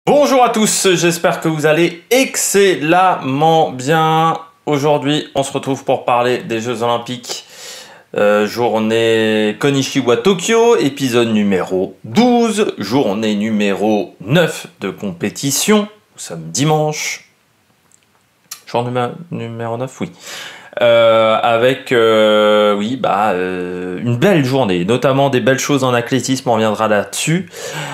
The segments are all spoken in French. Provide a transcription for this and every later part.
Bonjour à tous, j'espère que vous allez excellemment bien. Aujourd'hui, on se retrouve pour parler des Jeux Olympiques. Journée Konishiwa Tokyo, épisode numéro 12, journée numéro 9 de compétition. Nous sommes dimanche. Jour numéro 9, oui. Avec une belle journée, notamment des belles choses en athlétisme, on reviendra là-dessus,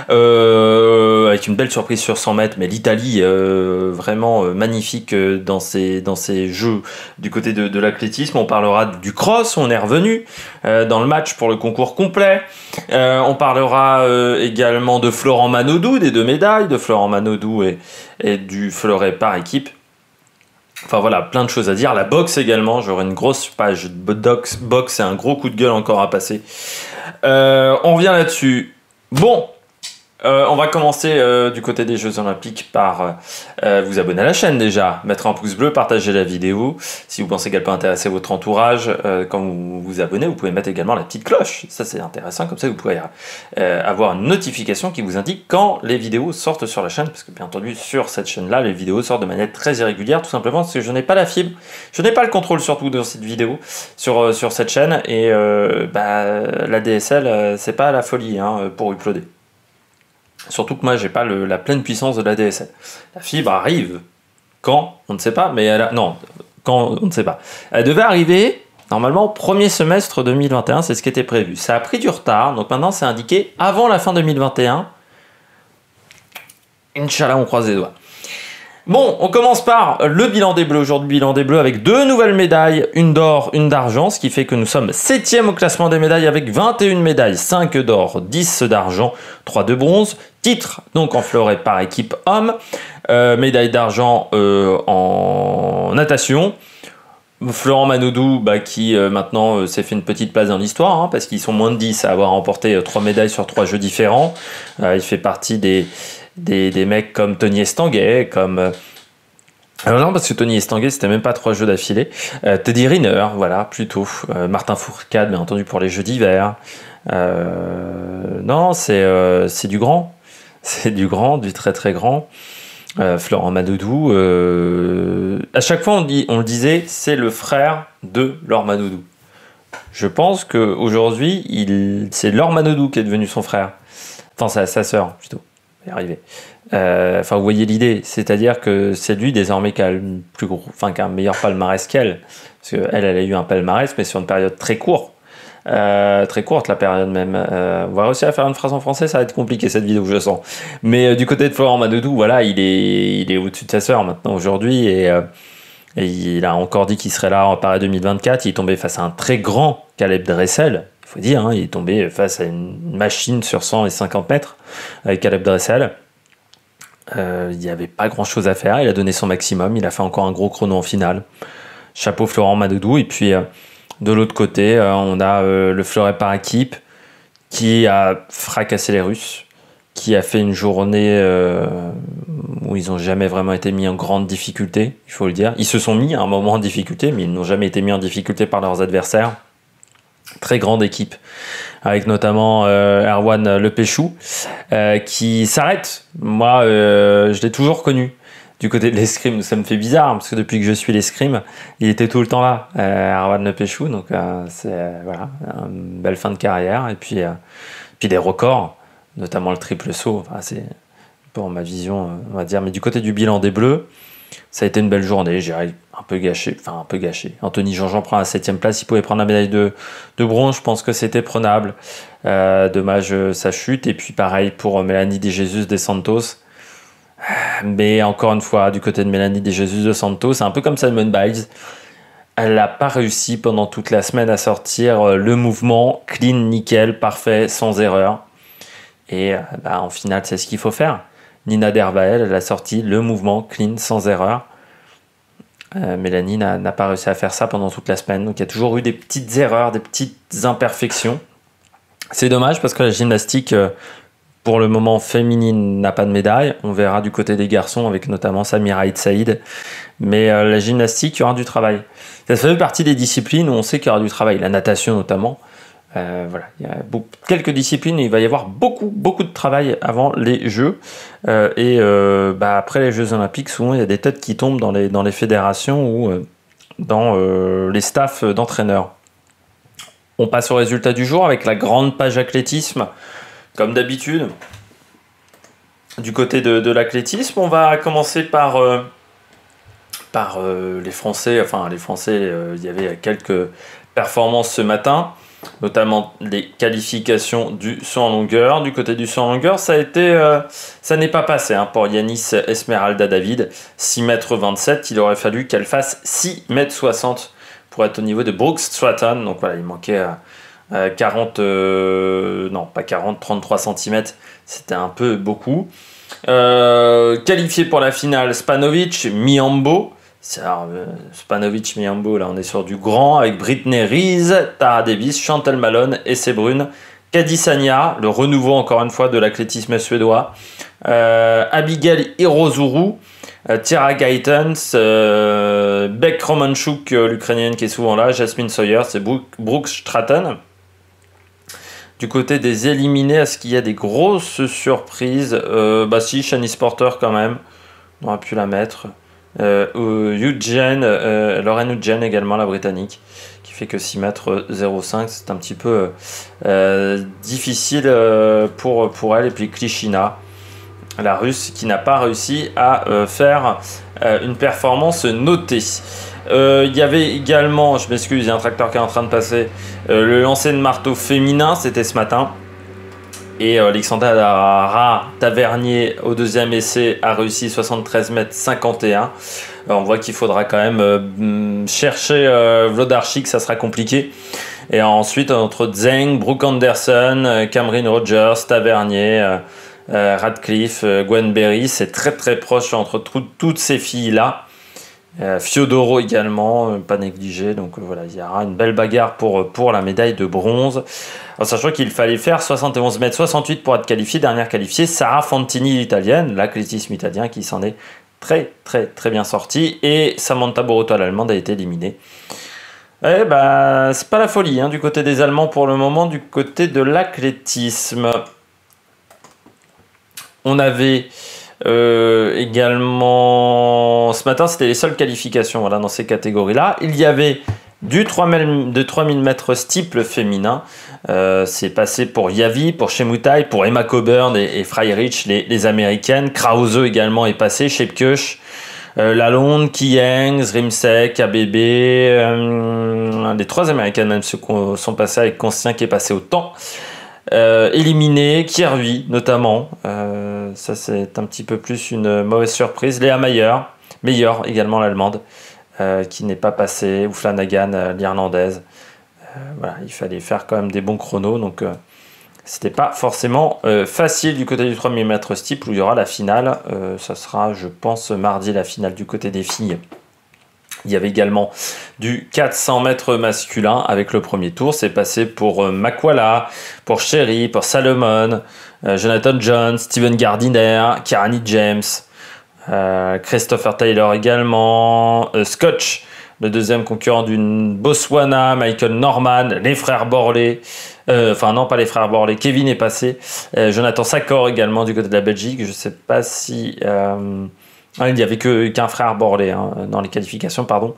avec une belle surprise sur 100 mètres, mais l'Italie vraiment magnifique dans ses jeux du côté de l'athlétisme. On parlera du cross, on est revenu dans le match pour le concours complet. On parlera également de Florent Manodou, des 2 médailles de Florent Manodou et du fleuret par équipe. Enfin voilà, plein de choses à dire. La boxe également, j'aurai une grosse page de boxe et un gros coup de gueule encore à passer. On revient là-dessus. Bon, on va commencer du côté des Jeux Olympiques par vous abonner à la chaîne déjà, mettre un pouce bleu, partager la vidéo. Si vous pensez qu'elle peut intéresser votre entourage, quand vous vous abonnez, vous pouvez mettre également la petite cloche. Ça c'est intéressant, comme ça vous pouvez avoir une notification qui vous indique quand les vidéos sortent sur la chaîne. Parce que bien entendu, sur cette chaîne-là, les vidéos sortent de manière très irrégulière, tout simplement parce que je n'ai pas la fibre, je n'ai pas le contrôle surtout dans cette vidéo, sur cette chaîne. Et la DSL, c'est pas la folie pour uploader. Surtout que moi, j'ai pas la pleine puissance de la DSL. La fibre arrive quand on ne sait pas, mais quand on ne sait pas. Elle devait arriver normalement au premier semestre 2021, c'est ce qui était prévu. Ça a pris du retard, donc maintenant c'est indiqué avant la fin 2021. Inch'Allah, on croise les doigts. Bon, on commence par le bilan des Bleus. Aujourd'hui, bilan des Bleus avec 2 nouvelles médailles, une d'or, une d'argent, ce qui fait que nous sommes 7e au classement des médailles avec 21 médailles, 5 d'or, 10 d'argent, 3 de bronze. Titre, donc en fleuret par équipe homme, médaille d'argent en natation. Florent Manodou qui maintenant s'est fait une petite place dans l'histoire, parce qu'ils sont moins de 10 à avoir remporté 3 médailles sur 3 jeux différents. Il fait partie des mecs comme Tony Estanguet, comme... Alors non, parce que Tony Estanguet, c'était même pas 3 jeux d'affilée. Teddy Riner, voilà, plutôt. Martin Fourcade, bien entendu, pour les jeux d'hiver. Non, c'est du grand. C'est du grand, du très très grand. Florent Manodou, à chaque fois on le disait, c'est le frère de Laure Manodou. Je pense qu'aujourd'hui, c'est Laure Manodou qui est devenu son frère. Enfin, sa sœur, plutôt. On va y arriver. Vous voyez l'idée, c'est-à-dire que c'est lui désormais qui a un meilleur palmarès qu'elle. Parce qu'elle a eu un palmarès, mais sur une période très courte. Très courte la période même. On va réussir à faire une phrase en français, ça va être compliqué cette vidéo, je sens. Mais du côté de Florent Manodou, voilà, il est au-dessus de sa sœur maintenant aujourd'hui et il a encore dit qu'il serait là en Paris 2024. Il est tombé face à un très grand Caleb Dressel. Il faut dire, il est tombé face à une machine sur 100 et 50 mètres avec Caleb Dressel. Il n'y avait pas grand-chose à faire. Il a donné son maximum. Il a fait encore un gros chrono en finale. Chapeau Florent Manodou. Et puis de l'autre côté, on a le fleuret par équipe qui a fracassé les Russes, qui a fait une journée où ils n'ont jamais vraiment été mis en grande difficulté, il faut le dire. Ils se sont mis à un moment en difficulté, mais ils n'ont jamais été mis en difficulté par leurs adversaires. Très grande équipe, avec notamment Erwan Lepéchou, qui s'arrête. Moi, je l'ai toujours connu. Du côté de l'escrime, ça me fait bizarre, parce que depuis que je suis l'escrime, il était tout le temps là, Erwan Lepéchou. Donc, c'est une belle fin de carrière. Et puis des records, notamment le triple saut. Enfin, c'est pour ma vision, on va dire. Mais du côté du bilan des Bleus, ça a été une belle journée, j'irais un peu gâché. Anthony Jean-Jean prend la 7e place, il pouvait prendre la médaille de bronze, je pense que c'était prenable. Dommage sa chute. Et puis pareil pour Mélanie De Jesus de Santos. Mais encore une fois, du côté de Mélanie De Jesus de Santos, c'est un peu comme Simone Biles. Elle n'a pas réussi pendant toute la semaine à sortir le mouvement clean, nickel, parfait, sans erreur. Et en finale, c'est ce qu'il faut faire. Nina Dervael, elle a sorti le mouvement clean, sans erreur. Mélanie n'a pas réussi à faire ça pendant toute la semaine. Donc il y a toujours eu des petites erreurs, des petites imperfections. C'est dommage parce que la gymnastique... pour le moment, féminine n'a pas de médaille. On verra du côté des garçons avec notamment Samir Aït Saïd. Mais la gymnastique, il y aura du travail. Ça fait partie des disciplines où on sait qu'il y aura du travail. La natation notamment. Voilà, il y a quelques disciplines, il va y avoir beaucoup de travail avant les Jeux. Après les Jeux Olympiques, souvent il y a des têtes qui tombent dans les fédérations ou dans les staffs d'entraîneurs. On passe au résultat du jour avec la grande page athlétisme. Comme d'habitude, du côté de l'athlétisme, on va commencer par les Français. Enfin, les Français, il y avait quelques performances ce matin, notamment les qualifications du saut en longueur. Du côté du saut en longueur, ça n'est pas passé pour Yanis Esmeralda David, 6,27 m. Il aurait fallu qu'elle fasse 6,60 m pour être au niveau de Brooke Stratton. Donc voilà, il manquait 33 cm. C'était un peu beaucoup. Qualifié pour la finale, Spanovic, Mihambo. Spanovic, Mihambo, là on est sur du grand avec Brittany Rees, Tara Davis, Chantal Malone, Essay Brune, Kadisania, le renouveau encore une fois de l'athlétisme suédois, Abigail Hirozuru, Tira Gaitens, Beck Romanchuk, l'ukrainienne qui est souvent là, Jasmine Sawyer, c'est Brooke Stratton. Du côté des éliminés, est-ce qu'il y a des grosses surprises? Si, Shanice Porter quand même, on aurait pu la mettre. Lorraine Eugene également, la britannique, qui fait que 6,05 m, c'est un petit peu difficile pour elle. Et puis Klishina, la russe, qui n'a pas réussi à faire une performance notée. Il y avait également, je m'excuse, il y a un tracteur qui est en train de passer, le lancer de marteau féminin, c'était ce matin. Et Alexandra Tavernier, au deuxième essai, a réussi 73,51 m. On voit qu'il faudra quand même chercher Wlodarczyk, ça sera compliqué. Et ensuite, entre Zeng, Brooke Anderson, Cameron Rogers, Tavernier, Radcliffe, Gwen Berry, c'est très très proche entre toutes ces filles-là. Fiodoro également, pas négligé, donc voilà, il y aura une belle bagarre pour la médaille de bronze, en sachant qu'il fallait faire 71,68 m pour être qualifié. Dernière qualifiée, Sara Fantini, l'italienne, l'athlétisme italien, qui s'en est très très très bien sorti, et Samantha Boruto, l'allemande, a été éliminée. C'est pas la folie du côté des Allemands pour le moment. Du côté de l'athlétisme, on avait également, ce matin, c'était les seules qualifications dans ces catégories-là. Il y avait du 3000 mètres steeple féminin. C'est passé pour Yavi, pour Chemutai, pour Emma Coburn et Freilich, les américaines. Krause également est passé, Shepkush, Lalonde, Kieng, Rimsek, ABB. Les trois américaines même sont passées, avec Constien qui est passé au temps. Éliminé, Kierui notamment, ça c'est un petit peu plus une mauvaise surprise. Léa Meyer également, l'allemande, qui n'est pas passée, ou Flanagan, l'irlandaise. Voilà, il fallait faire quand même des bons chronos, donc c'était pas forcément facile du côté du 3000 mètres steeple, où il y aura la finale. Ça sera, je pense, mardi, la finale du côté des filles. Il y avait également du 400 mètres masculin avec le premier tour. C'est passé pour Makwala, pour Sherry, pour Salomon, Jonathan Jones, Steven Gardiner, Kirani James, Christopher Taylor également, Scotch, le deuxième concurrent du Botswana, Michael Norman, les frères Borlée. Non, pas les frères Borlée. Kevin est passé. Jonathan Sakor également du côté de la Belgique. Je ne sais pas si... il n'y avait qu'un frère Borlée dans les qualifications, pardon.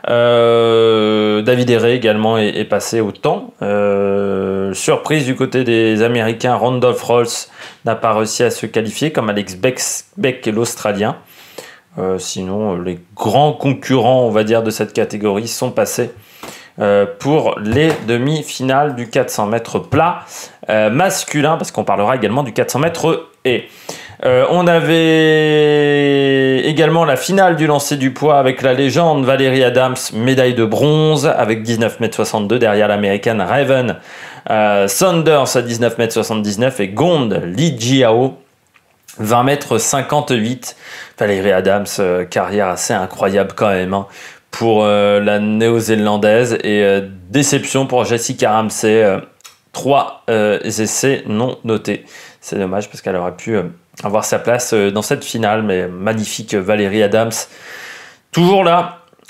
David Herré également est passé au temps. Surprise du côté des Américains, Randolph Rolls n'a pas réussi à se qualifier, comme Alex Beck, l'Australien. Sinon, les grands concurrents, on va dire, de cette catégorie sont passés pour les demi-finales du 400 mètres plat masculin, parce qu'on parlera également du 400 mètres haies. On avait également la finale du lancer du poids avec la légende Valérie Adams, médaille de bronze avec 19,62 m derrière l'américaine Raven Saunders à 19,79 m et Gond Li Jiao 20,58 m. Valérie Adams, carrière assez incroyable quand même pour la néo-zélandaise, et déception pour Jessica Ramsey, 3 essais non notés. C'est dommage parce qu'elle aurait pu avoir sa place dans cette finale, mais magnifique Valérie Adams, toujours là,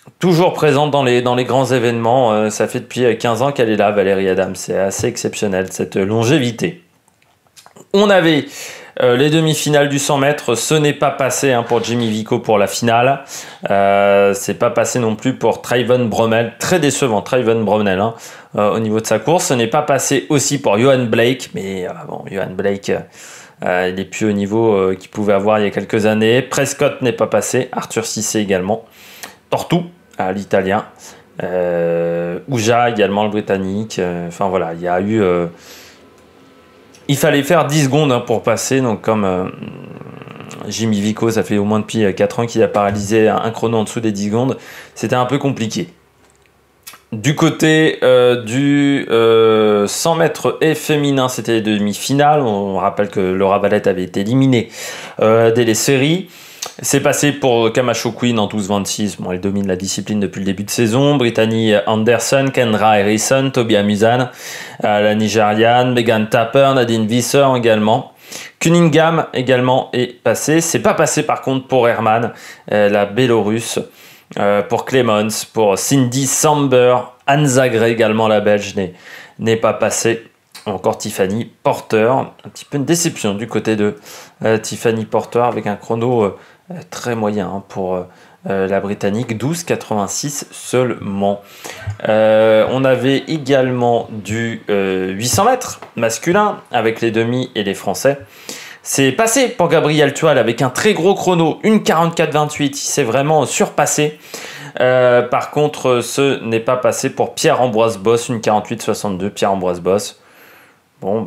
toujours présente dans les grands événements. Ça fait depuis 15 ans qu'elle est là, Valérie Adams. C'est assez exceptionnel, cette longévité. On avait les demi-finales du 100 mètres. Ce n'est pas passé pour Jimmy Vico pour la finale. C'est pas passé non plus pour Trayvon Bromell. Très décevant, Trayvon Bromell, au niveau de sa course. Ce n'est pas passé aussi pour Johan Blake. Mais bon, Johan Blake, il n'est plus au niveau qu'il pouvait avoir il y a quelques années. Prescott n'est pas passé. Arthur Cissé également. Tortou, l'italien. Ouja également, le britannique. Enfin voilà, il y a eu... il fallait faire 10 secondes pour passer. Donc comme Jimmy Vico, ça fait au moins depuis 4 ans qu'il a paralysé un chrono en dessous des 10 secondes. C'était un peu compliqué. Du côté du 100 mètres et féminin, c'était les demi-finales. On rappelle que Laura Valette avait été éliminée dès les séries. C'est passé pour Camacho Queen en 12-26. Bon, elle domine la discipline depuis le début de saison. Brittany Anderson, Kendra Harrison, Toby Amusan, la Nigériane, Megan Tapper, Nadine Visser également. Cunningham également est passé. C'est pas passé par contre pour Herman, la Bélorusse, pour Clemons, pour Cindy Samber, Anne Zagré également, la Belge, n'est pas passée. Encore Tiffany Porter, un petit peu une déception du côté de Tiffany Porter avec un chrono très moyen pour la Britannique, 12,86 seulement. On avait également du 800 mètres masculin avec les demi et les Français. C'est passé pour Gabriel Tual avec un très gros chrono, 1,44,28, il s'est vraiment surpassé. Par contre, ce n'est pas passé pour Pierre-Ambroise Boss, 1,48,62, Pierre-Ambroise Boss. Bon,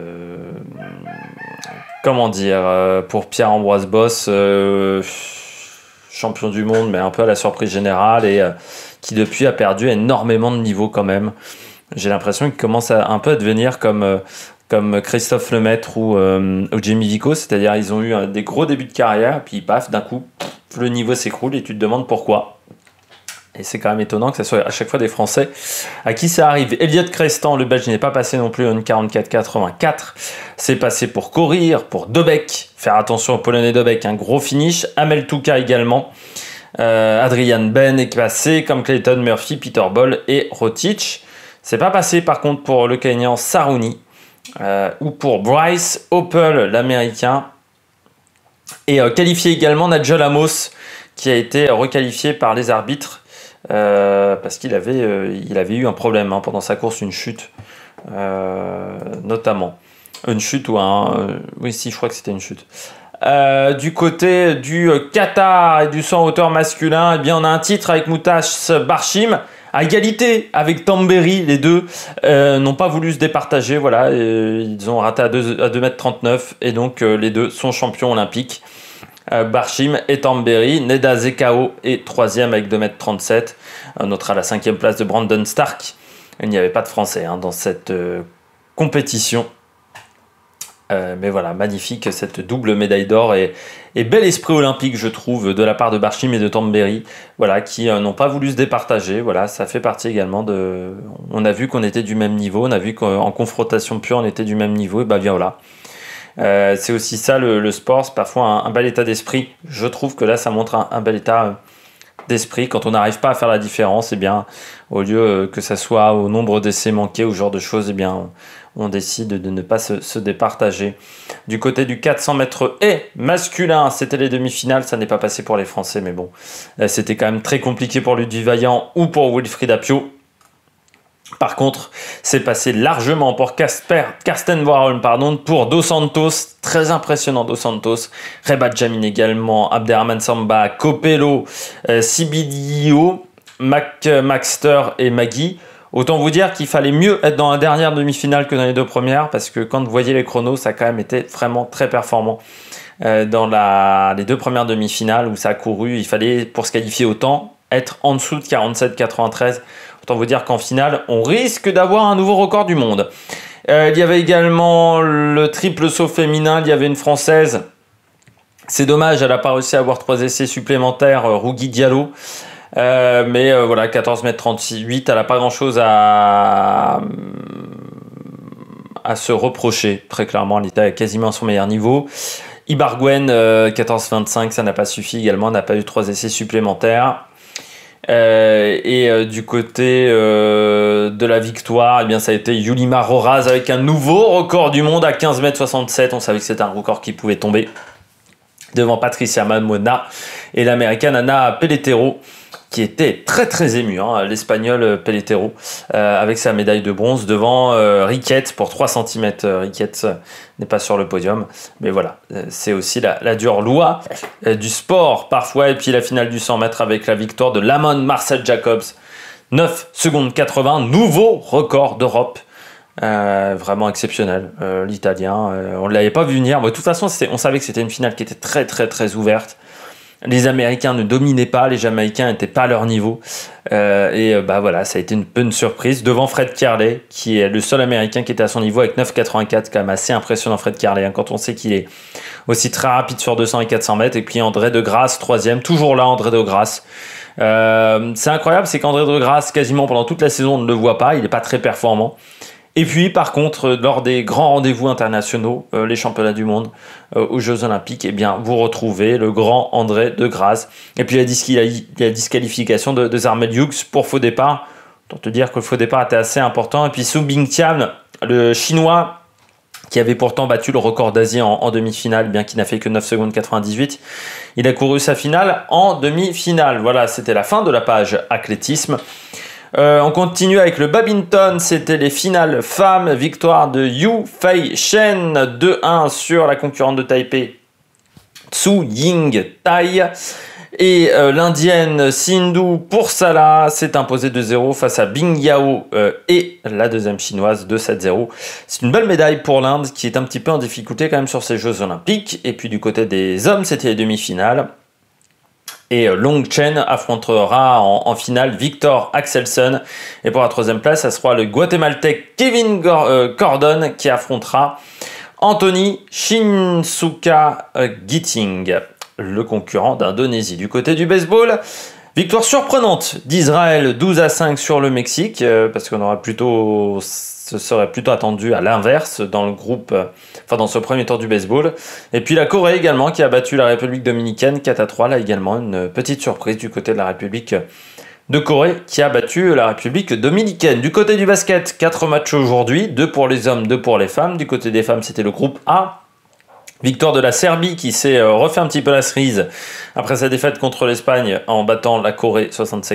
comment dire, pour Pierre-Ambroise Boss, champion du monde, mais un peu à la surprise générale et qui depuis a perdu énormément de niveau quand même. J'ai l'impression qu'il commence à un peu à devenir comme Christophe Lemaître ou Jimmy Vico, c'est-à-dire ils ont eu des gros débuts de carrière, puis paf, d'un coup, le niveau s'écroule et tu te demandes pourquoi. Et c'est quand même étonnant que ce soit à chaque fois des Français à qui ça arrive. Elliot Crestan, le Belge, n'est pas passé non plus en 44,84. C'est passé pour courir, pour Dobeck. Faire attention au Polonais Dobeck, un gros finish. Amel Touka également. Adrian Ben est passé, comme Clayton Murphy, Peter Ball et Rotich. C'est pas passé par contre pour le Kenyan Saruni ou pour Bryce Hoppel, l'Américain. Et qualifié également Nigel Amos, qui a été requalifié par les arbitres. Parce qu'il avait eu un problème pendant sa course, une chute notamment. Une chute ou oui, si, je crois que c'était une chute. Du côté du Qatar et du 100 hauteur masculin, eh bien, on a un titre avec Moutass Barshim à égalité avec Tamberi. Les deux n'ont pas voulu se départager. Voilà, ils ont raté à 2,39 m et donc les deux sont champions olympiques. Barshim et Tamberi. Neda Zekao est 3e avec 2,37 m. Notre à la 5e place de Brandon Stark. Il n'y avait pas de Français dans cette compétition. Mais voilà, magnifique cette double médaille d'or et bel esprit olympique, je trouve, de la part de Barshim et de Tamberi, voilà, qui n'ont pas voulu se départager. Voilà, ça fait partie également de... On a vu qu'on était du même niveau, on a vu qu'en confrontation pure, on était du même niveau, et bien voilà. C'est aussi ça le sport, c'est parfois un bel état d'esprit. Je trouve que là, ça montre un bel état d'esprit. Quand on n'arrive pas à faire la différence, au lieu que ça soit au nombre d'essais manqués ou ce genre de choses, on décide de ne pas se départager. Du côté du 400 mètres et masculin, c'était les demi-finales, ça n'est pas passé pour les Français, mais bon, c'était quand même très compliqué pour Ludwig Vaillant ou pour Wilfried Apio. Par contre, c'est passé largement pour Karsten Warholm, pour Dos Santos, très impressionnant Dos Santos, Rebat Jamin également, Abderrahmane Samba, Copello, Sibidio, Maxter et Magui. Autant vous dire qu'il fallait mieux être dans la dernière demi-finale que dans les deux premières, parce que quand vous voyez les chronos, ça a quand même été vraiment très performant. Dans les deux premières demi-finales où ça a couru, il fallait, pour se qualifier au temps, être en dessous de 47,93. Autant vous dire qu'en finale, on risque d'avoir un nouveau record du monde. Il y avait également le triple saut féminin, il y avait une Française. C'est dommage, elle n'a pas réussi à avoir 3 essais supplémentaires, Rougui Diallo. Mais voilà, 14,38 m, elle n'a pas grand-chose à se reprocher. Très clairement, elle était quasiment à son meilleur niveau. Ibarguen, 14,25, ça n'a pas suffi également, n'a pas eu 3 essais supplémentaires. Du côté de la victoire, eh bien, ça a été Yulima Roraz avec un nouveau record du monde à 15,67 m. On savait que c'était un record qui pouvait tomber devant Patricia Mamona et l'américaine Anna Pelletiero, qui était très très émue, hein, l'espagnol Pelletiero, avec sa médaille de bronze devant Riquette pour 3 cm. Riquette n'est pas sur le podium, mais voilà, c'est aussi la dure loi du sport parfois. Et puis la finale du 100 mètres avec la victoire de Lamont Marcel Jacobs, 9 secondes 80, nouveau record d'Europe. Vraiment exceptionnel, l'italien, on ne l'avait pas vu venir. De toute façon, on savait que c'était une finale qui était très très très ouverte. Les Américains ne dominaient pas, les Jamaïcains n'étaient pas à leur niveau. Voilà, ça a été une surprise devant Fred Kerley, qui est le seul Américain qui était à son niveau avec 9,84, quand même assez impressionnant Fred Kerley, hein, quand on sait qu'il est aussi très rapide sur 200 et 400 mètres. Et puis André de Grasse, troisième, toujours là André de Grasse. C'est incroyable, c'est qu'André de Grasse, quasiment pendant toute la saison, on ne le voit pas, il n'est pas très performant. Et puis, par contre, lors des grands rendez-vous internationaux, les championnats du monde, aux Jeux Olympiques, eh bien, vous retrouvez le grand André de Grasse. Et puis, la disqualification de Zarmel Hughes pour faux départ. Autant te dire que le faux départ était assez important. Et puis, Su Bingtian, le Chinois, qui avait pourtant battu le record d'Asie en demi-finale, bien qu'il n'a fait que 9 secondes 98. Il a couru sa finale en demi-finale. Voilà, c'était la fin de la page athlétisme. On continue avec le badminton, c'était les finales femmes, victoire de Yu Fei Shen 2-1 sur la concurrente de Taipei, Tsu Ying Tai. Et l'indienne Sindhu Pursala s'est imposée 2-0 face à Bing Yao et la deuxième chinoise 2-7-0. C'est une belle médaille pour l'Inde qui est un petit peu en difficulté quand même sur ces Jeux Olympiques. Et puis du côté des hommes, c'était les demi-finales. Et Long Chen affrontera en finale Victor Axelsen. Et pour la troisième place, ça sera le Guatémaltèque Kevin Gordon qui affrontera Anthony Shinsuka Gitting, le concurrent d'Indonésie. Du côté du baseball, victoire surprenante d'Israël 12-5 sur le Mexique, parce qu'on aurait ce serait plutôt attendu à l'inverse dans le groupe, dans ce premier tour du baseball. Et puis la Corée également qui a battu la République dominicaine 4-3, là également une petite surprise du côté de la République de Corée qui a battu la République dominicaine. Du côté du basket, 4 matchs aujourd'hui, 2 pour les hommes, 2 pour les femmes. Du côté des femmes, c'était le groupe A. Victoire de la Serbie qui s'est refait un petit peu la cerise après sa défaite contre l'Espagne en battant la Corée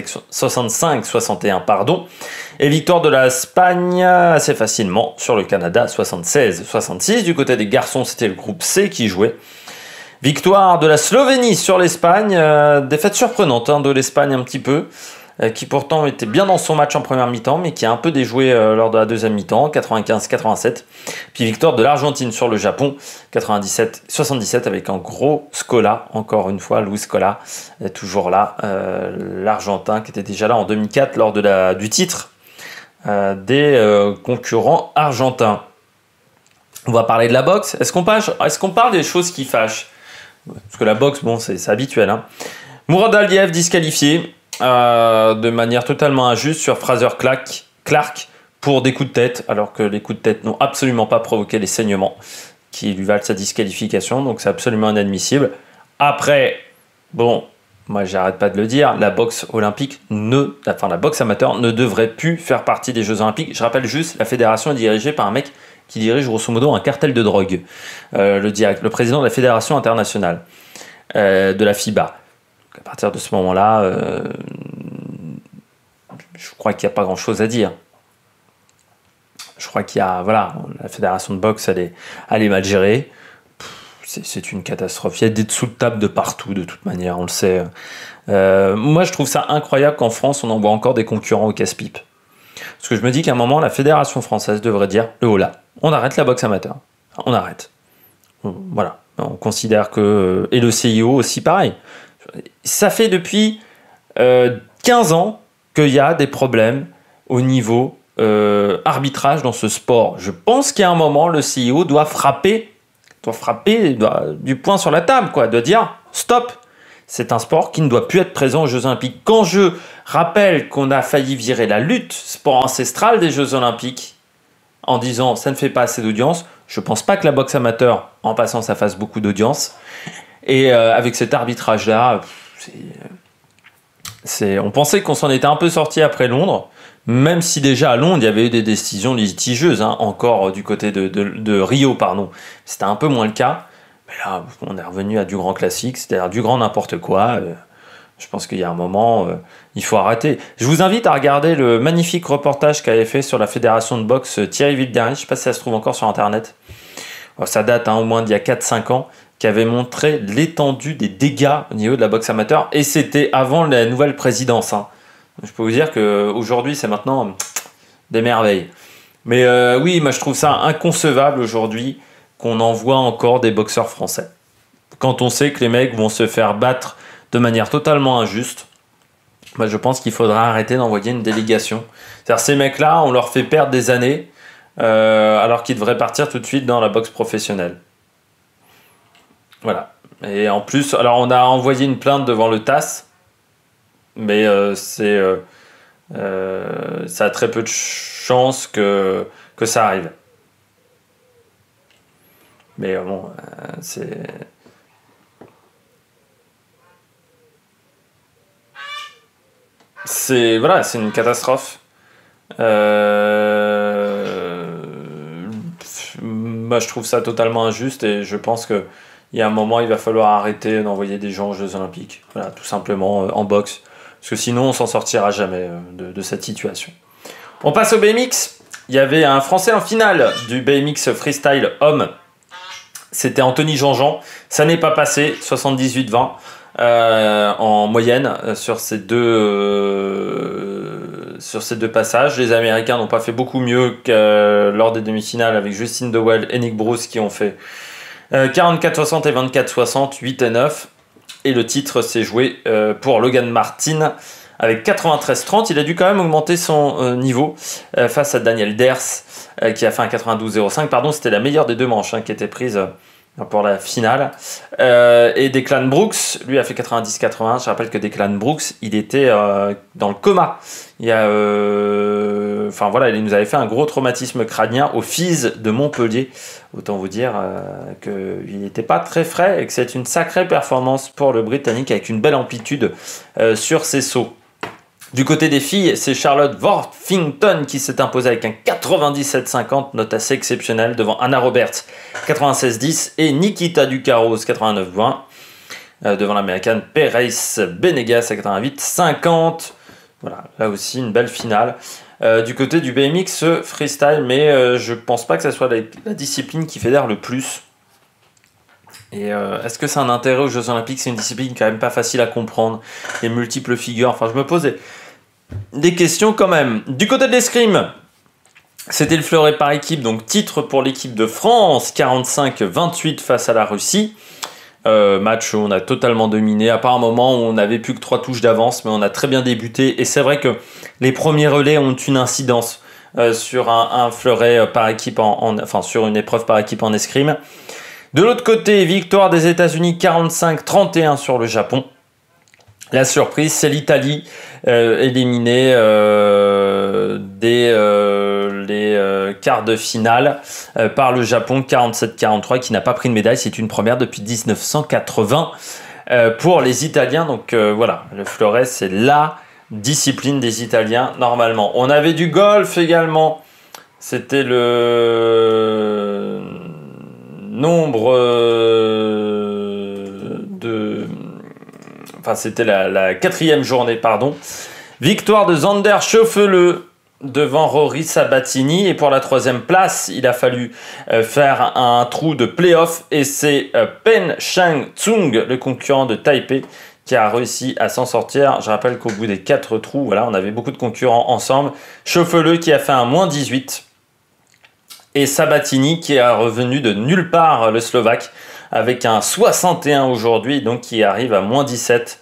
65-61. Et victoire de l'Espagne assez facilement sur le Canada 76-66. Du côté des garçons, c'était le groupe C qui jouait. Victoire de la Slovénie sur l'Espagne. Défaite surprenante de l'Espagne un petit peu. Qui pourtant était bien dans son match en première mi-temps, mais qui a un peu déjoué lors de la deuxième mi-temps, 95-87. Puis victoire de l'Argentine sur le Japon, 97-77, avec un gros Scola, encore une fois, Luis Scola, est toujours là, l'Argentin, qui était déjà là en 2004 lors du titre des concurrents argentins. On va parler de la boxe. Est-ce qu'on parle des choses qui fâchent? Parce que la boxe, bon, c'est habituel. Hein. Mourad Aliev disqualifié. De manière totalement injuste sur Fraser Clark pour des coups de tête, alors que les coups de tête n'ont absolument pas provoqué les saignements qui lui valent sa disqualification, donc c'est absolument inadmissible. Après, bon, moi j'arrête pas de le dire, la boxe olympique, la boxe amateur ne devrait plus faire partie des Jeux Olympiques. Je rappelle juste, la fédération est dirigée par un mec qui dirige grosso modo un cartel de drogue, le président de la fédération internationale de la FIBA. À partir de ce moment-là, je crois qu'il n'y a pas grand-chose à dire. Je crois qu'il y a, la fédération de boxe, elle est mal gérée. C'est une catastrophe. Il y a des dessous de table de partout, de toute manière, on le sait. Moi, je trouve ça incroyable qu'en France, on envoie encore des concurrents au casse-pipe. Parce que je me dis qu'à un moment, la fédération française devrait dire, le holà, on arrête la boxe amateur. On arrête. Voilà. On considère que... Et le CIO aussi, pareil. Ça fait depuis 15 ans qu'il y a des problèmes au niveau arbitrage dans ce sport. Je pense qu'à un moment, le CIO doit frapper du poing sur la table, doit dire stop. C'est un sport qui ne doit plus être présent aux Jeux Olympiques. Quand je rappelle qu'on a failli virer la lutte, sport ancestral des Jeux Olympiques, en disant ça ne fait pas assez d'audience, je ne pense pas que la boxe amateur, en passant, ça fasse beaucoup d'audience. Et avec cet arbitrage-là, On pensait qu'on s'en était un peu sorti après Londres, même si déjà à Londres, il y avait eu des décisions litigieuses, hein, encore du côté de Rio, pardon. C'était un peu moins le cas. Mais là, on est revenu à du grand classique, c'est-à-dire du grand n'importe quoi. Je pense qu'il y a un moment, il faut arrêter. Je vous invite à regarder le magnifique reportage qu'avait fait sur la fédération de boxe Thierry Villederny. Je ne sais pas si ça se trouve encore sur Internet. Ça date au moins d'il y a 4-5 ans, qui avait montré l'étendue des dégâts au niveau de la boxe amateur. Et c'était avant la nouvelle présidence. Hein. Je peux vous dire qu'aujourd'hui, c'est maintenant des merveilles. Mais oui, moi je trouve ça inconcevable aujourd'hui qu'on envoie encore des boxeurs français. Quand on sait que les mecs vont se faire battre de manière totalement injuste, moi je pense qu'il faudra arrêter d'envoyer une délégation. C'est-à-dire ces mecs-là, on leur fait perdre des années alors qu'ils devraient partir tout de suite dans la boxe professionnelle. Voilà. Et en plus, alors on a envoyé une plainte devant le TAS, mais ça a très peu de chances que ça arrive. Mais bon, voilà, c'est une catastrophe. Moi, je trouve ça totalement injuste et je pense qu'il y a un moment, il va falloir arrêter d'envoyer des gens aux Jeux Olympiques. Voilà, tout simplement en boxe. Parce que sinon, on s'en sortira jamais de cette situation. On passe au BMX. Il y avait un Français en finale du BMX Freestyle Homme. C'était Anthony Jean-Jean. Ça n'est pas passé, 78-20 en moyenne sur ces deux passages. Les Américains n'ont pas fait beaucoup mieux que lors des demi-finales avec Justin Dowell et Nick Bruce qui ont fait 44-60 et 24-60, 8 et 9. Et le titre s'est joué pour Logan Martin avec 93-30. Il a dû quand même augmenter son niveau face à Daniel Ders qui a fait un 92-05. Pardon, c'était la meilleure des deux manches qui était prise pour la finale. Et Declan Brooks, lui, a fait 90-80. Je rappelle que Declan Brooks, il était dans le coma. Il nous avait fait un gros traumatisme crânien au FIS de Montpellier. Autant vous dire qu'il n'était pas très frais et que c'est une sacrée performance pour le Britannique avec une belle amplitude sur ses sauts. Du côté des filles, c'est Charlotte Worthington qui s'est imposée avec un 97-50, note assez exceptionnelle, devant Anna Roberts 96-10 et Nikita Ducaros 89-20, devant l'américaine Perez Benegas à 88-50. Voilà, là aussi une belle finale. Du côté du BMX freestyle, mais je pense pas que ce soit la discipline qui fédère le plus. Et est-ce que c'est un intérêt aux Jeux Olympiques? C'est une discipline quand même pas facile à comprendre. Les multiples figures. Enfin, je me posais des questions quand même. Du côté de l'escrime, c'était le fleuret par équipe. Donc titre pour l'équipe de France, 45-28 face à la Russie. Match où on a totalement dominé. À part un moment où on n'avait plus que 3 touches d'avance, mais on a très bien débuté. Et c'est vrai que les premiers relais ont une incidence sur un fleuret par équipe, sur une épreuve par équipe en escrime. De l'autre côté, victoire des États-Unis 45-31 sur le Japon. La surprise, c'est l'Italie éliminée les quarts de finale par le Japon 47-43 qui n'a pas pris de médaille. C'est une première depuis 1980 pour les Italiens. Donc voilà, le fleuret, c'est la discipline des Italiens normalement. On avait du golf également. C'était le nombre c'était la 4e journée, pardon. Victoire de Zander Schauffele devant Rory Sabatini. Et pour la 3e place, il a fallu faire un trou de play-off. Et c'est Pen Shang Tsung, le concurrent de Taipei, qui a réussi à s'en sortir. Je rappelle qu'au bout des 4 trous, voilà, on avait beaucoup de concurrents ensemble. Schauffele qui a fait un moins 18. Et Sabatini qui est revenu de nulle part, le Slovaque, avec un 61 aujourd'hui, donc qui arrive à moins 17.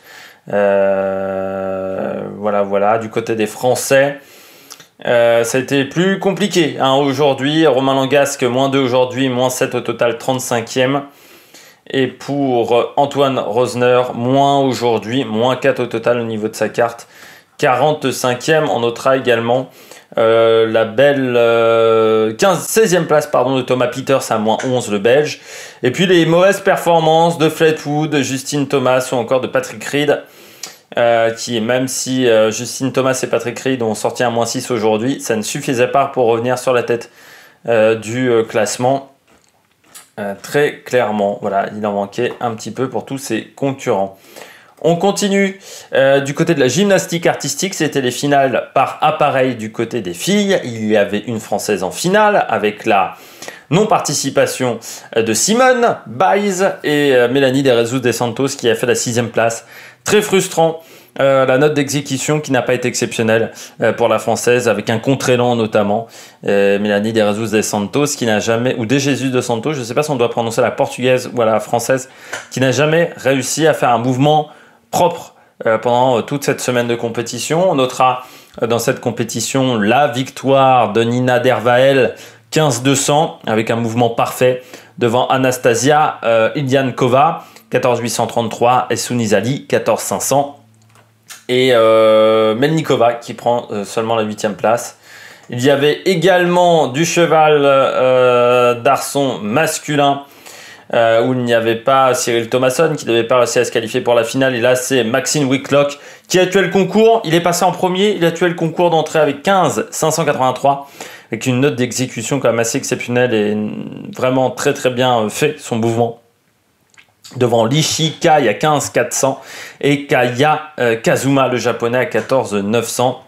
Voilà. Du côté des Français, ça a été plus compliqué aujourd'hui. Romain Langasque, moins 2 aujourd'hui, moins 7 au total, 35e. Et pour Antoine Rosner, moins aujourd'hui, moins 4 au total au niveau de sa carte, 45e. On notera également la belle 16e place de Thomas Peters à moins 11, le Belge. Et puis les mauvaises performances de Fleetwood, de Justin Thomas ou encore de Patrick Reed qui, même si Justine Thomas et Patrick Reed ont sorti un -6 aujourd'hui, ça ne suffisait pas pour revenir sur la tête du classement. Très clairement, voilà, il en manquait un petit peu pour tous ses concurrents. On continue du côté de la gymnastique artistique, c'était les finales par appareil du côté des filles. Il y avait une Française en finale avec la non-participation de Simone Biles et Mélanie de Jesus dos Santos qui a fait la 6e place. Très frustrant. La note d'exécution qui n'a pas été exceptionnelle pour la Française, avec un contre-élan notamment. Mélanie de Jesus dos Santos qui n'a jamais, ou de Jesus dos Santos, je ne sais pas si on doit prononcer la portugaise ou la française, qui n'a jamais réussi à faire un mouvement propre pendant toute cette semaine de compétition. On notera dans cette compétition la victoire de Nina Dervael, 15-200, avec un mouvement parfait devant Anastasia Iliankova, 14-833, et Sunizali, 14-500. Et Melnikova qui prend seulement la 8e place. Il y avait également du cheval d'arçon masculin où il n'y avait pas Cyril Thomasson qui ne devait pas réussir à se qualifier pour la finale. Et là, c'est Maxime Wicklock qui a tué le concours. Il est passé en premier. Il a tué le concours d'entrée avec 15-583 avec une note d'exécution quand même assez exceptionnelle et vraiment très très bien fait son mouvement. Devant Lishi Kai à 15-400 et Kaya Kazuma, le japonais, à 14-900.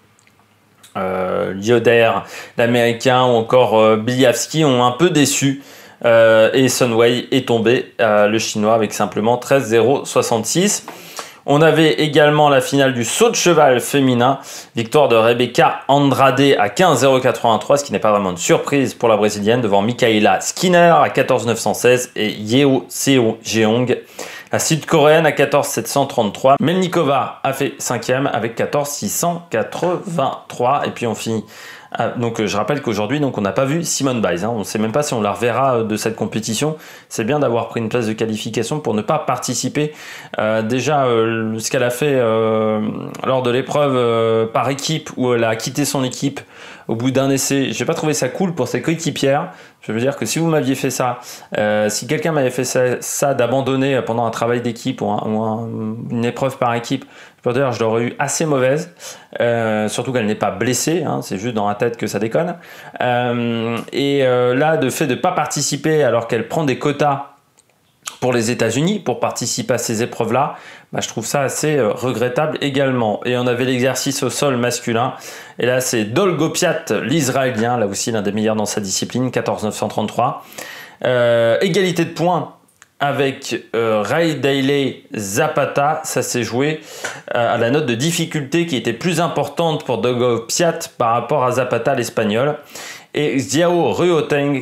Yoder, l'américain, ou encore Bilyavski ont un peu déçu. Et Sun Wei est tombé, le chinois, avec simplement 13-0-66. On avait également la finale du saut de cheval féminin, victoire de Rebecca Andrade à 15-0-83, ce qui n'est pas vraiment une surprise pour la brésilienne, devant Michaela Skinner à 14-916 et Yeo Seo Jeong, la sud-coréenne, à 14-733. Melnikova a fait 5e avec 14-683. Et puis on finit. Donc je rappelle qu'aujourd'hui on n'a pas vu Simone Biles, on ne sait même pas si on la reverra de cette compétition. C'est bien d'avoir pris une place de qualification pour ne pas participer. Déjà ce qu'elle a fait lors de l'épreuve par équipe où elle a quitté son équipe au bout d'un essai, j'ai pas trouvé ça cool pour ses coéquipières. Je veux dire que si vous m'aviez fait ça, si quelqu'un m'avait fait ça d'abandonner pendant un travail d'équipe ou une épreuve par équipe, je l'aurais eu assez mauvaise, surtout qu'elle n'est pas blessée, c'est juste dans la tête que ça déconne. Là, de fait de ne pas participer alors qu'elle prend des quotas pour les États-Unis pour participer à ces épreuves-là, je trouve ça assez regrettable également. Et on avait l'exercice au sol masculin. Et là, c'est Dolgopiat, l'Israélien, là aussi l'un des meilleurs dans sa discipline, 14-933. Égalité de points avec Ray Daly Zapata, ça s'est joué à la note de difficulté qui était plus importante pour Dolgopiat par rapport à Zapata, l'espagnol. Et Xiao Ruoteng,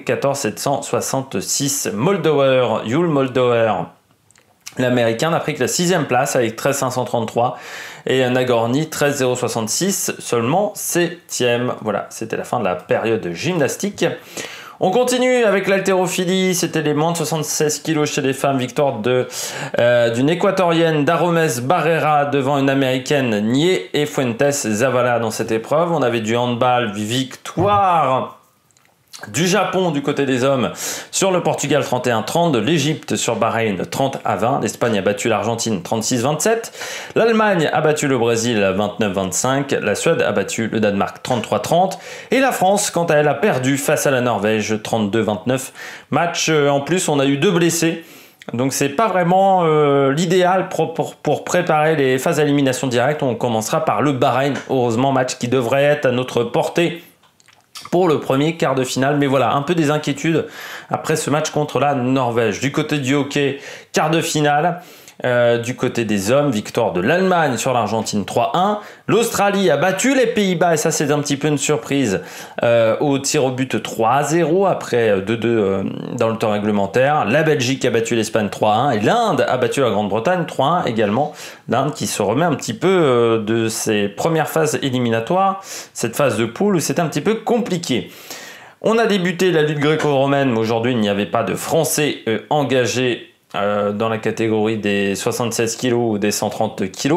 14-766. Yul Moldauer, l'américain, n'a pris que la 6e place avec 13-533. Et Nagorny, 13-066, seulement 7e. Voilà, c'était la fin de la période gymnastique. On continue avec l'haltérophilie, c'était les moins de 76 kg chez les femmes, victoire d'une équatorienne Daromes Barrera devant une américaine Nié et Fuentes Zavala dans cette épreuve. On avait du handball, victoire du Japon du côté des hommes sur le Portugal 31-30, de l'Égypte sur Bahreïn 30-20, l'Espagne a battu l'Argentine 36-27, l'Allemagne a battu le Brésil 29-25, la Suède a battu le Danemark 33-30 et la France quant à elle a perdu face à la Norvège 32-29. Match en plus, on a eu 2 blessés. Donc c'est pas vraiment l'idéal pour préparer les phases d'élimination directe. On commencera par le Bahreïn, heureusement, match qui devrait être à notre portée pour le premier quart de finale. Mais voilà, un peu des inquiétudes après ce match contre la Norvège. Du côté du hockey, quart de finale. Du côté des hommes, victoire de l'Allemagne sur l'Argentine 3-1. L'Australie a battu les Pays-Bas, et ça c'est un petit peu une surprise, au tir au but 3-0 après 2-2 dans le temps réglementaire. La Belgique a battu l'Espagne 3-1 et l'Inde a battu la Grande-Bretagne 3-1 également. L'Inde qui se remet un petit peu de ses premières phases éliminatoires, cette phase de poule où c'était un petit peu compliqué. On a débuté la lutte gréco-romaine, mais aujourd'hui il n'y avait pas de Français engagés dans la catégorie des 76 kg ou des 130 kg.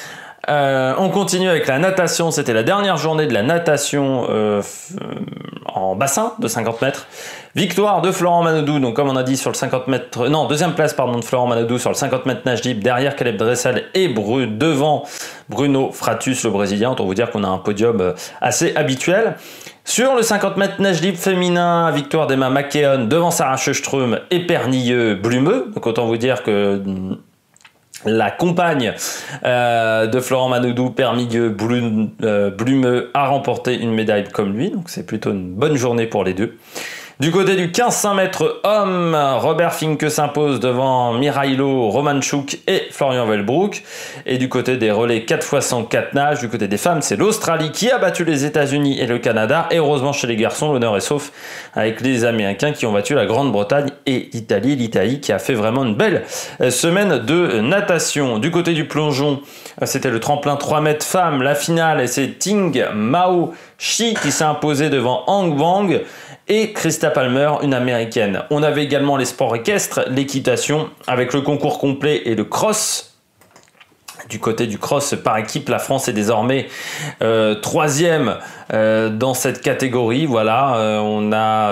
On continue avec la natation. C'était la dernière journée de la natation en bassin de 50 mètres. Victoire de Florent Manodou, donc comme on a dit sur le 50 mètres, non, deuxième place pardon de Florent Manodou sur le 50 mètres nage libre, derrière Caleb Dressel et devant Bruno Fratus, le Brésilien. Autant vous dire qu'on a un podium assez habituel. Sur le 50 mètres nage libre féminin, victoire d'Emma McKeon devant Sarah Sjöström et Pernilleux Blumeux. Donc autant vous dire que la compagne de Florent Manodou, Pernilleux Blumeux, a remporté une médaille comme lui. Donc c'est plutôt une bonne journée pour les deux. Du côté du 1500 mètres homme, Robert Finke s'impose devant Mihailo Romanchuk et Florian Wellbrook. Et du côté des relais 4x100 4 nages, du côté des femmes, c'est l'Australie qui a battu les États-Unis et le Canada. Et heureusement chez les garçons, l'honneur est sauf avec les Américains qui ont battu la Grande-Bretagne et l'Italie. L'Italie qui a fait vraiment une belle semaine de natation. Du côté du plongeon, c'était le tremplin 3 mètres femmes. La finale, et c'est Ting Mao Shi qui s'est imposé devant Hang Wang et Krista Palmer, une américaine. On avait également les sports équestres, l'équitation, avec le concours complet et le cross. Du côté du cross par équipe, la France est désormais troisième dans cette catégorie. Voilà, on a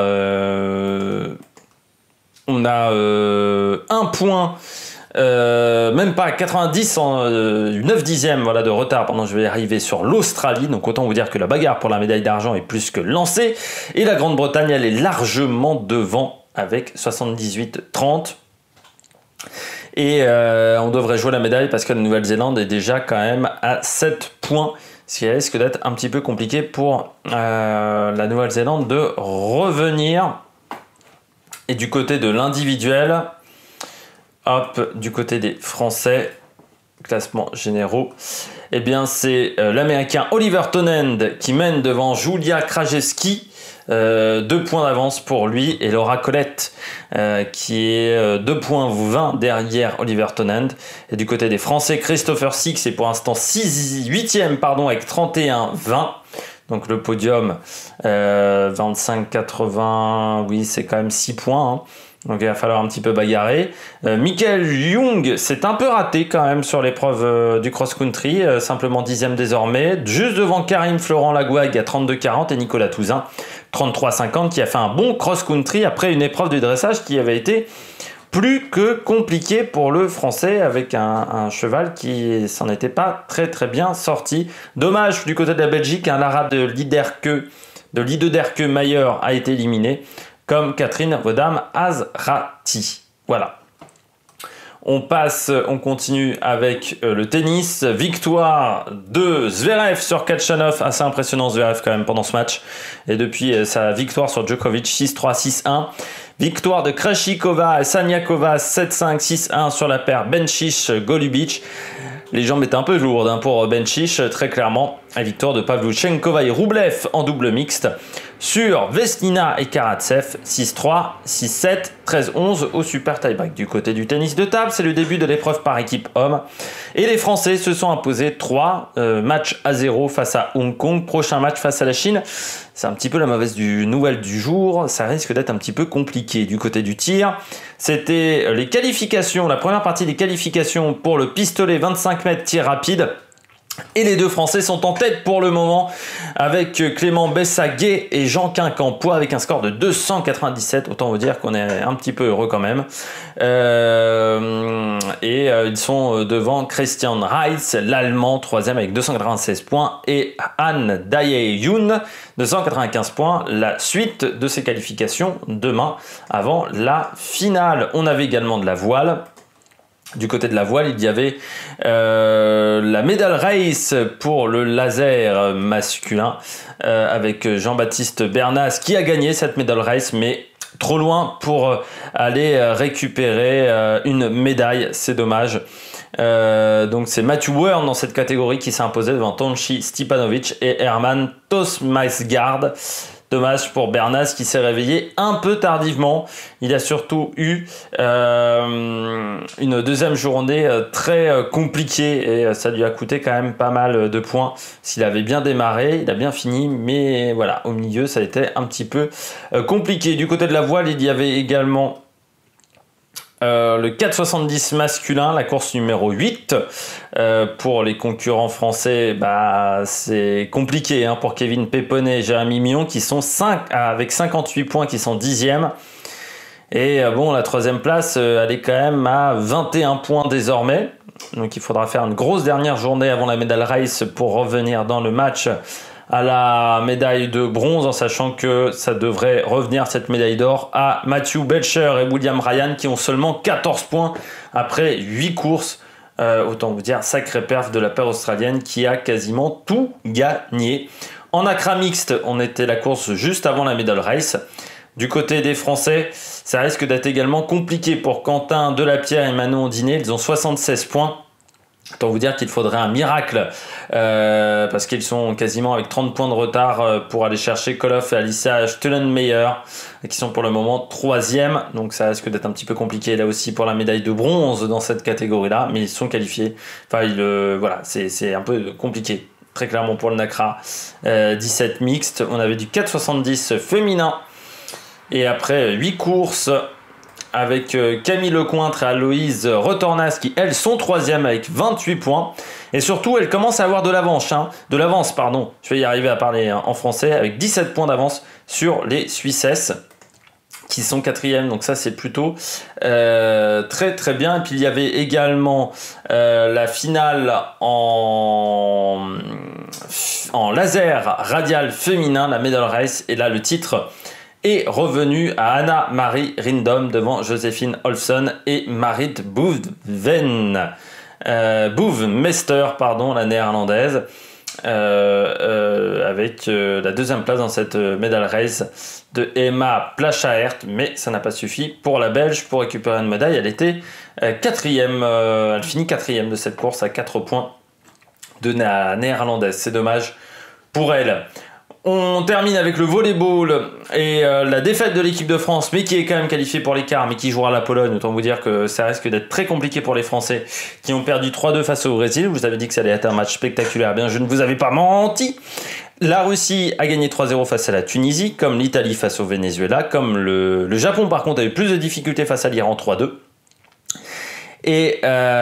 un point. Même pas 90 en 9 dixièmes voilà, de retard pendant je vais arriver sur l'Australie, donc autant vous dire que la bagarre pour la médaille d'argent est plus que lancée, et la Grande-Bretagne elle est largement devant avec 78-30 et on devrait jouer la médaille parce que la Nouvelle-Zélande est déjà quand même à 7 points, ce qui risque d'être un petit peu compliqué pour la Nouvelle-Zélande de revenir. Et du côté de l'individuel, hop, du côté des Français, classement généraux, eh bien c'est l'Américain Oliver Tonend qui mène devant Julia Krajewski, 2 points d'avance pour lui, et Laura Collette qui est 2 points 20 derrière Oliver Tonend. Et du côté des Français, Christopher Six est pour l'instant 8e avec 31-20. Donc le podium 25-80, oui c'est quand même 6 points, hein. Donc il va falloir un petit peu bagarrer. Michael Young s'est un peu raté quand même sur l'épreuve du cross-country, simplement 10e désormais, juste devant Karim Florent Lagouag à 32-40 et Nicolas Touzin 33-50 qui a fait un bon cross-country après une épreuve de dressage qui avait été plus que compliquée pour le Français avec un cheval qui s'en était pas très très bien sorti. Dommage du côté de la Belgique, un Lara de Liederke Mayer a été éliminé, comme Catherine Vodam-Azrati. Voilà. On continue avec le tennis. Victoire de Zverev sur Khachanov. Assez impressionnant Zverev quand même pendant ce match. Et depuis sa victoire sur Djokovic 6-3, 6-1. Victoire de Krejcikova et Saniakova 7-5, 6-1 sur la paire Bencic-Golubic. Les jambes étaient un peu lourdes pour Bencic, très clairement. La victoire de Pavlyuchenkova et Roublev en double mixte sur Vesnina et Karatsev, 6-3, 6-7, 13-11 au super tie-break. Du côté du tennis de table, c'est le début de l'épreuve par équipe homme. Et les Français se sont imposés 3 matchs à 0 face à Hong Kong. Prochain match face à la Chine. C'est un petit peu la mauvaise nouvelle du jour. Ça risque d'être un petit peu compliqué. Du côté du tir, c'était les qualifications, la première partie des qualifications pour le pistolet 25 mètres tir rapide. Et les deux Français sont en tête pour le moment avec Clément Bessaguet et Jean Quincampoix avec un score de 297. Autant vous dire qu'on est un petit peu heureux quand même. Ils sont devant Christian Reitz, l'Allemand, 3e avec 296 points, et Han Dae-Yoon, 295 points. La suite de ces qualifications demain avant la finale. On avait également de la voile. Du côté de la voile, il y avait la medal race pour le laser masculin avec Jean-Baptiste Bernas qui a gagné cette medal race, mais trop loin pour aller récupérer une médaille, c'est dommage. Donc c'est Matthew Wern dans cette catégorie qui s'est imposé devant Tonchi Stipanovic et Herman Tosmaisgaard. Dommage pour Bernas qui s'est réveillé un peu tardivement. Il a surtout eu une deuxième journée très compliquée et ça lui a coûté quand même pas mal de points. S'il avait bien démarré, il a bien fini, mais voilà, au milieu ça a été un petit peu compliqué. Du côté de la voile, il y avait également Le 4,70 masculin, la course numéro 8. Pour les concurrents français, c'est compliqué pour Kevin Péponnet et Jérémy Millon qui sont avec 58 points, qui sont 10e. Et la troisième place, elle est quand même à 21 points désormais. Donc il faudra faire une grosse dernière journée avant la medal race pour revenir dans le match à la médaille de bronze, en sachant que ça devrait revenir, cette médaille d'or, à Matthew Belcher et William Ryan qui ont seulement 14 points après 8 courses. Autant vous dire, sacré perf de la paire australienne qui a quasiment tout gagné. En accra mixte, on était la course juste avant la medal race. Du côté des Français, ça risque d'être également compliqué pour Quentin Delapierre et Manon Ondiné. Ils ont 76 points. Autant vous dire qu'il faudrait un miracle parce qu'ils sont quasiment avec 30 points de retard pour aller chercher Koloff et Alicia Stullenmeyer qui sont pour le moment 3e. Donc ça risque d'être un petit peu compliqué là aussi pour la médaille de bronze dans cette catégorie-là. Mais ils sont qualifiés. Enfin, c'est un peu compliqué. Très clairement pour le NACRA. 17 mixte. On avait du 4,70 féminin. Et après 8 courses avec Camille Lecointre et Aloïse Retornas qui, elles, sont 3e avec 28 points. Et surtout, elles commencent à avoir de l'avance. Je vais y arriver à parler en français, avec 17 points d'avance sur les Suissesses qui sont 4e. Donc ça, c'est plutôt très très bien. Et puis il y avait également la finale en laser radial féminin, la medal race. Et là, le titre est revenu à Anna-Marie Rindom devant Joséphine Olfsson et Marit Bouvemester, la néerlandaise, avec la deuxième place dans cette medal race de Emma Plachaert, mais ça n'a pas suffi pour la Belge pour récupérer une médaille. Elle était 4e, elle finit 4e de cette course à 4 points de la néerlandaise. C'est dommage pour elle. On termine avec le volleyball et la défaite de l'équipe de France, mais qui est quand même qualifiée pour les quarts, mais qui jouera la Pologne. Autant vous dire que ça risque d'être très compliqué pour les Français qui ont perdu 3-2 face au Brésil. Vous avez dit que ça allait être un match spectaculaire. Bien, je ne vous avais pas menti. La Russie a gagné 3-0 face à la Tunisie, comme l'Italie face au Venezuela, comme le Japon par contre a eu plus de difficultés face à l'Iran 3-2. Et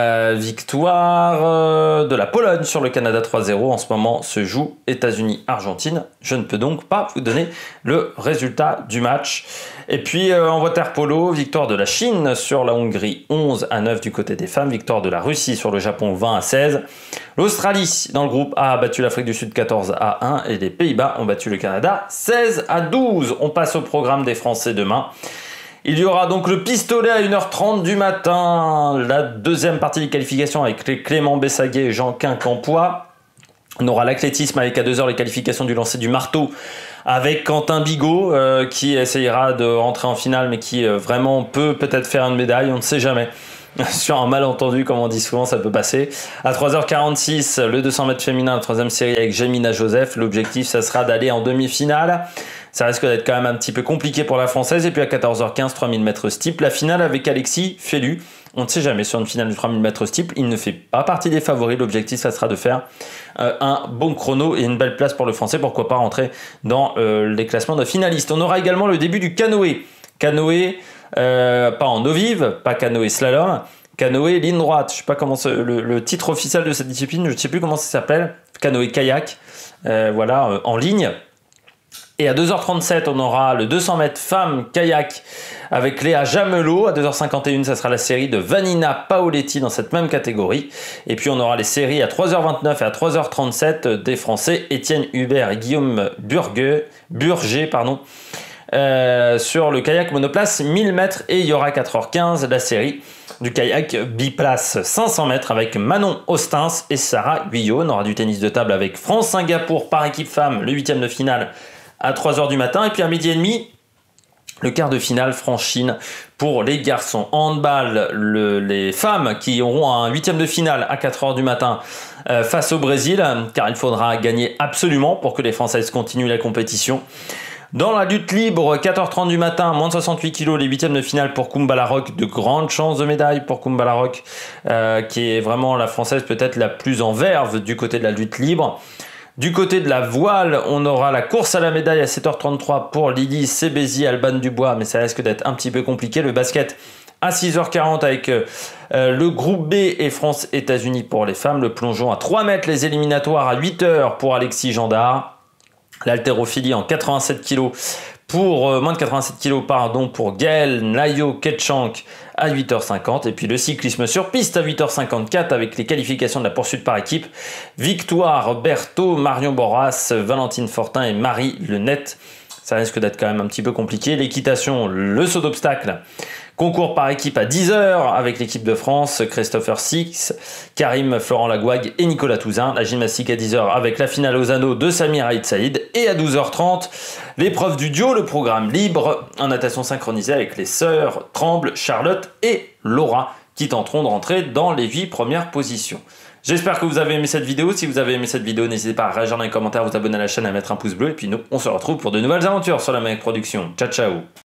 victoire de la Pologne sur le Canada 3-0. En ce moment se joue États-Unis-Argentine. Je ne peux donc pas vous donner le résultat du match. Et puis en water-polo, victoire de la Chine sur la Hongrie 11-9 du côté des femmes. Victoire de la Russie sur le Japon 20-16. L'Australie dans le groupe A a battu l'Afrique du Sud 14-1. Et les Pays-Bas ont battu le Canada 16-12. On passe au programme des Français demain. Il y aura donc le pistolet à 1h30 du matin, la deuxième partie des qualifications avec Clément Bessaguet et Jean Quincampoix. On aura l'athlétisme avec à 2h les qualifications du lancer du marteau avec Quentin Bigot qui essayera de rentrer en finale mais qui vraiment peut peut-être faire une médaille, on ne sait jamais. Sur un malentendu, comme on dit souvent, ça peut passer. À 3h46, le 200 mètres féminin, la troisième série avec Jemina Joseph. L'objectif, ça sera d'aller en demi-finale. Ça risque d'être quand même un petit peu compliqué pour la Française. Et puis à 14h15, 3000 mètres steeple, la finale avec Alexis Félu. On ne sait jamais sur une finale de 3000 mètres steeple. Il ne fait pas partie des favoris. L'objectif, ça sera de faire un bon chrono et une belle place pour le Français. Pourquoi pas rentrer dans les classements de finalistes. On aura également le début du canoë. Canoë, pas en eau vive, pas canoë slalom. Canoë ligne droite. Je ne sais pas comment le titre officiel de cette discipline. Je ne sais plus comment ça s'appelle. Canoë kayak. En ligne. Et à 2h37, on aura le 200 mètres femmes kayak avec Léa Jamelot. À 2h51, ça sera la série de Vanina Paoletti dans cette même catégorie. Et puis on aura les séries à 3h29 et à 3h37 des Français Étienne Hubert et Guillaume Burger, sur le kayak monoplace 1000 mètres. Et il y aura 4h15 la série du kayak biplace 500 mètres avec Manon Ostens et Sarah Guyot. On aura du tennis de table avec France-Singapour par équipe femme, le 8e de finale à 3h du matin. Et puis à midi et demi, le quart de finale France-Chine pour les garçons. Handball, les femmes qui auront un 8e de finale à 4h du matin face au Brésil, car il faudra gagner absolument pour que les Françaises continuent la compétition. Dans la lutte libre, 4h30 du matin, moins de 68 kg, les 8e de finale pour Kumbala Rock. De grandes chances de médaille pour Kumbala Rock, qui est vraiment la Française peut-être la plus en verve du côté de la lutte libre. Du côté de la voile, on aura la course à la médaille à 7h33 pour Lydie Sebezi, Alban Dubois, mais ça risque d'être un petit peu compliqué. Le basket À 6h40 avec le groupe B et France-États-Unis pour les femmes. Le plongeon à 3 mètres, les éliminatoires à 8h pour Alexis Gendard. L'haltérophilie en 87 kg pour moins de 87 kg pour Gaël Nayo-Ketchank à 8h50. Et puis le cyclisme sur piste à 8h54 avec les qualifications de la poursuite par équipe. Victoire Berthaud, Marion Borras, Valentine Fortin et Marie Lenette. Ça risque d'être quand même un petit peu compliqué. L'équitation, le saut d'obstacle, concours par équipe à 10h avec l'équipe de France, Christopher Six, Karim Florent Lagouag et Nicolas Touzin. La gymnastique à 10h avec la finale aux anneaux de Samir Aït Saïd. Et à 12h30, l'épreuve du duo, le programme libre en natation synchronisée avec les sœurs Tremble, Charlotte et Laura qui tenteront de rentrer dans les 8 premières positions. J'espère que vous avez aimé cette vidéo. Si vous avez aimé cette vidéo, n'hésitez pas à réagir dans les commentaires, à vous abonner à la chaîne, à mettre un pouce bleu. Et puis nous, on se retrouve pour de nouvelles aventures sur la Mec Production. Ciao, ciao!